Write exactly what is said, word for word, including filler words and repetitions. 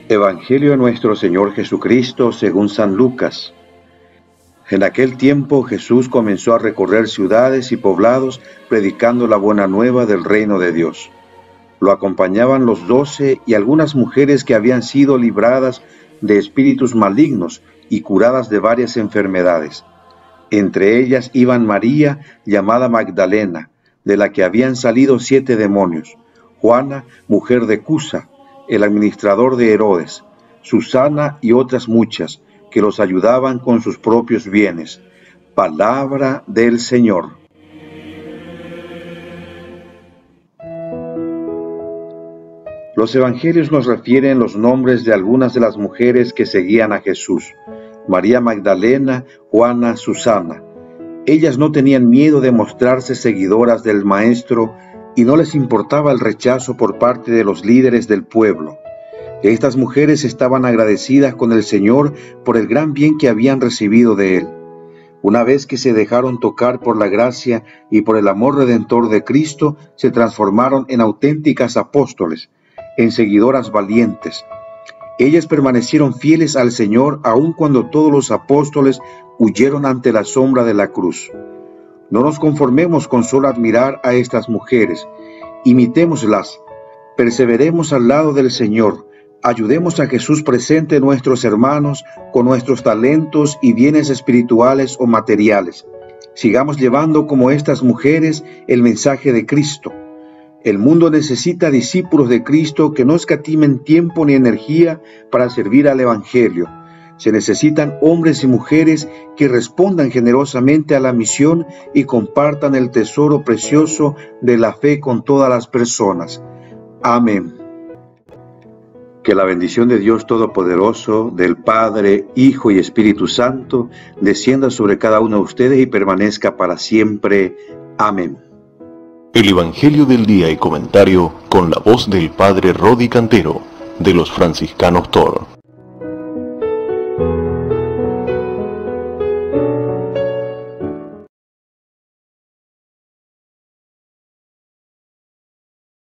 Evangelio de nuestro Señor Jesucristo según San Lucas. En aquel tiempo Jesús comenzó a recorrer ciudades y poblados predicando la buena nueva del reino de Dios. Lo acompañaban los doce y algunas mujeres que habían sido libradas de espíritus malignos y curadas de varias enfermedades. Entre ellas iban María, llamada Magdalena, de la que habían salido siete demonios, Juana, mujer de Cusa, el administrador de Herodes, Susana y otras muchas, que los ayudaban con sus propios bienes. Palabra del Señor. Los evangelios nos refieren los nombres de algunas de las mujeres que seguían a Jesús: María Magdalena, Juana, Susana. Ellas no tenían miedo de mostrarse seguidoras del Maestro y no les importaba el rechazo por parte de los líderes del pueblo. Estas mujeres estaban agradecidas con el Señor por el gran bien que habían recibido de Él. Una vez que se dejaron tocar por la gracia y por el amor redentor de Cristo, se transformaron en auténticas apóstoles, en seguidoras valientes. Ellas permanecieron fieles al Señor aun cuando todos los apóstoles huyeron ante la sombra de la cruz. No nos conformemos con solo admirar a estas mujeres, imitémoslas, perseveremos al lado del Señor, ayudemos a Jesús presente en nuestros hermanos con nuestros talentos y bienes espirituales o materiales. Sigamos llevando como estas mujeres el mensaje de Cristo. El mundo necesita discípulos de Cristo que no escatimen tiempo ni energía para servir al Evangelio. Se necesitan hombres y mujeres que respondan generosamente a la misión y compartan el tesoro precioso de la fe con todas las personas. Amén. Que la bendición de Dios Todopoderoso, del Padre, Hijo y Espíritu Santo, descienda sobre cada uno de ustedes y permanezca para siempre. Amén. El Evangelio del Día y Comentario con la voz del Padre Rodi Cantero, de los Franciscanos Toro.